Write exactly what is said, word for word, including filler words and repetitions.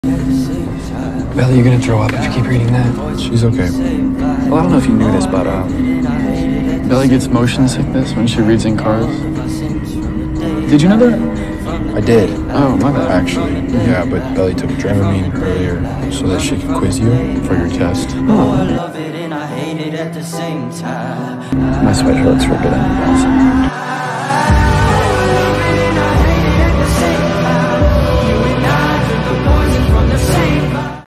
Belly, you're gonna throw up if you keep reading that. She's okay. Well, I don't know if you knew this, but uh, Belly gets motion sickness when she reads in cars. Did you know that? I did. Oh, my bad. Actually, yeah, but Belly took Dramamine earlier so that she could quiz you for your test. Oh. My sweat hurts for a bit.